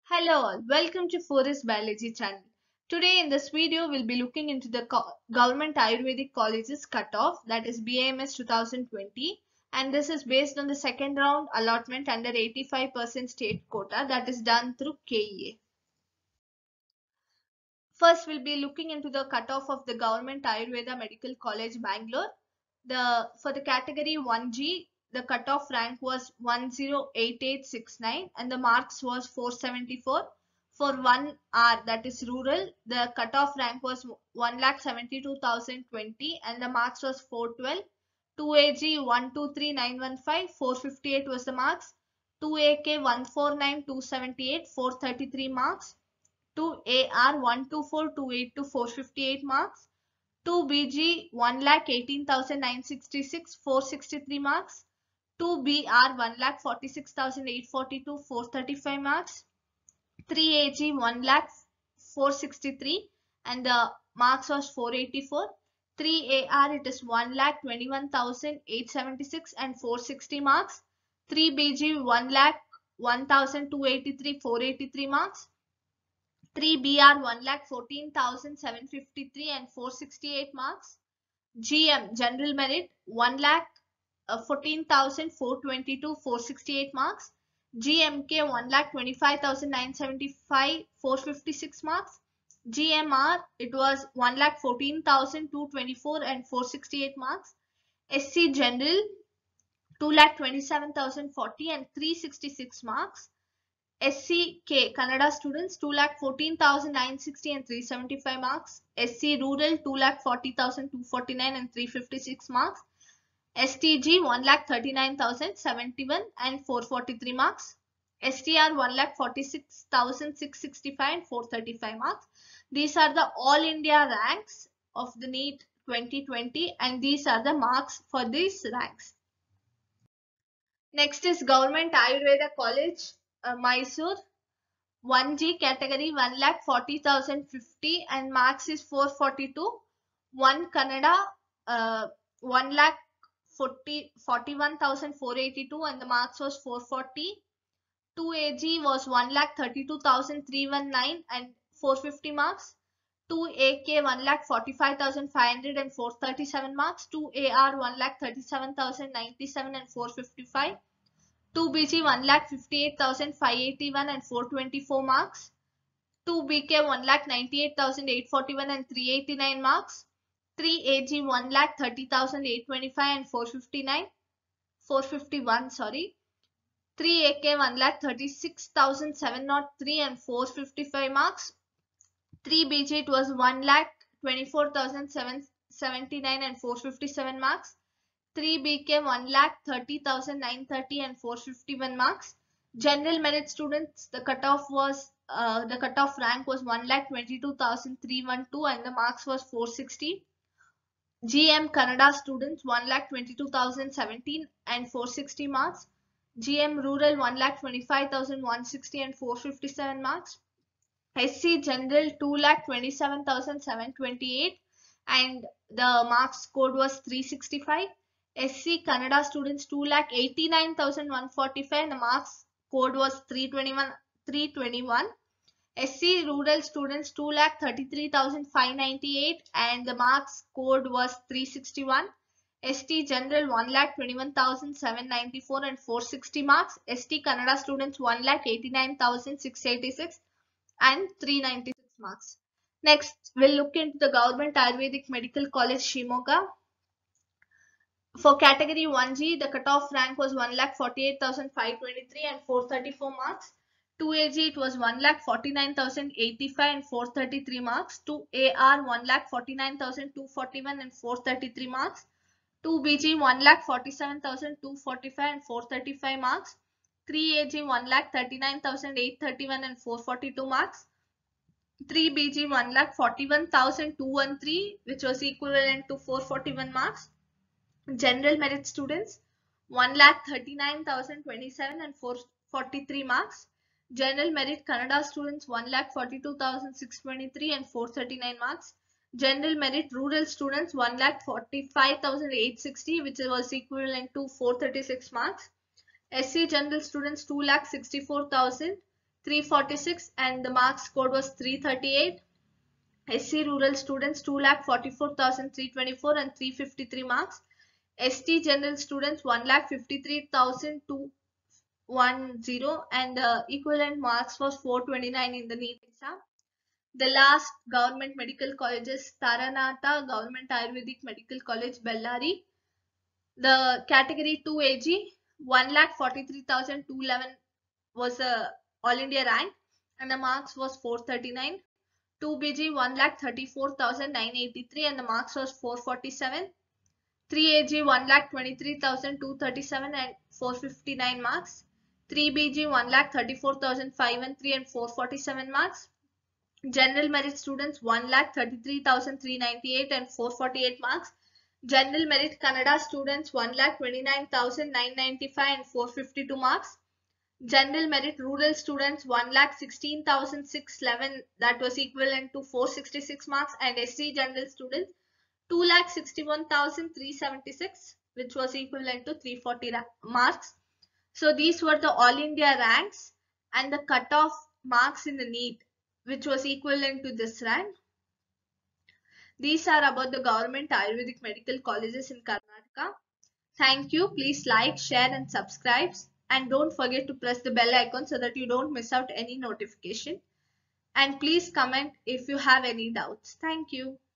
Hello all, welcome to Forest Biology channel. Today in this video we'll be looking into the Government Ayurvedic Colleges cutoff, that is BAMS 2020, and this is based on the second round allotment under 85% state quota that is done through KEA. First we'll be looking into the cutoff of the Government Ayurveda Medical College Bangalore. For the category 1G, the cutoff rank was 108869 and the marks was 474. For 1R, that is rural, the cutoff rank was 1,72,020 and the marks was 412. 2AG 123915, 458 was the marks. 2AK 149278, 433 marks. 2AR 124282, 458 marks. 2BG 1,18,966, 463 marks. 2BR 1,46,842, 435 marks. 3AG 1,0463 and the marks was 484. 3AR it is 1,21,876 and 460 marks. 3BG 1,01,283, 483 marks. 3BR 1,14,753 and 468 marks. GM General Merit 1,14,422, 468 marks. GMK 1,25,975, 456 marks. GMR it was 1,14,224 and 468 marks. SC General 2,27,040 and 366 marks. SCK Kannada students 2,14,960 and 375 marks. SC Rural 2,40,249 and 356 marks. STG 1,39,071 and 443 marks. STR 1,46,665 and 435 marks. These are the All India ranks of the NEET 2020 and these are the marks for these ranks. Next is Government Ayurveda College, Mysore. 1G category 1,40,050 and marks is 442. 1 Kannada 1,41,482 and the marks was 440. 2 AG was 1,32,319 and 450 marks. 2 AK 1,45,500 and 437 marks. 2 AR 1,37,097 and 455. 2 BG 1,58,581 and 424 marks. 2 BK 1,98,841 and 389 marks. 3 AG 1,30,825 and 451 sorry. 3 AK 1,36,703 and 455 marks. 3 BG it was 1,24,779 and 457 marks. 3 BK 1,30,930 and 451 marks. General merit students, the cutoff rank was 1,22,312 and the marks was 460. GM Kannada students 1,22,017 and 460 marks. GM Rural 1,25,160 and 457 marks. SC General 2,27,728 and the marks scored was 365. SC Kannada students 2,89,145 and the marks code was 321. SC Rural students 2,33,598 and the marks code was 361. ST General 1,21,794 and 460 marks. ST Kannada students 1,89,686 and 396 marks. Next, we'll look into the Government Ayurvedic Medical College Shimoga. For category 1G, the cutoff rank was 1,48,523 and 434 marks. 2AG it was 1,49,085 and 433 marks. 2AR 1,49,241 and 433 marks. 2BG 1,47,245 and 435 marks. 3AG 1,39,831 and 442 marks. 3BG 1,41,213 which was equivalent to 441 marks. General merit students 1,39,027 and 443 marks. General merit Kannada students 1,42,623 and 439 marks. General merit rural students 1,45,860 which was equivalent to 436 marks. SC general students 2,64,000 346 and the marks scored was 338. SC rural students 2,44,324 and 353 marks. ST general students 1,53,210 and equivalent marks was 429 in the NEET exam. The last government medical colleges, Taranatha Government Ayurvedic Medical College, Bellary. The category 2 AG 1,43,211 was a all India rank and the marks was 439. 2BG 1,34,983 and the marks was 447. 3AG 1,23,237 and 459 marks. 3BG 1,34,513 and 447 marks. General merit students 1,33,398 and 448 marks. General merit Kannada students 1,29,995 and 452 marks. General merit rural students 1,16,611 that was equivalent to 466 marks and SC general students 2,61,376 which was equivalent to 340 marks. So these were the all India ranks and the cutoff marks in the NEET which was equivalent to this rank. These are about the government Ayurvedic medical colleges in Karnataka. Thank you. Please like, share and subscribe. And don't forget to press the bell icon so that you don't miss out any notification. And please comment if you have any doubts. Thank you.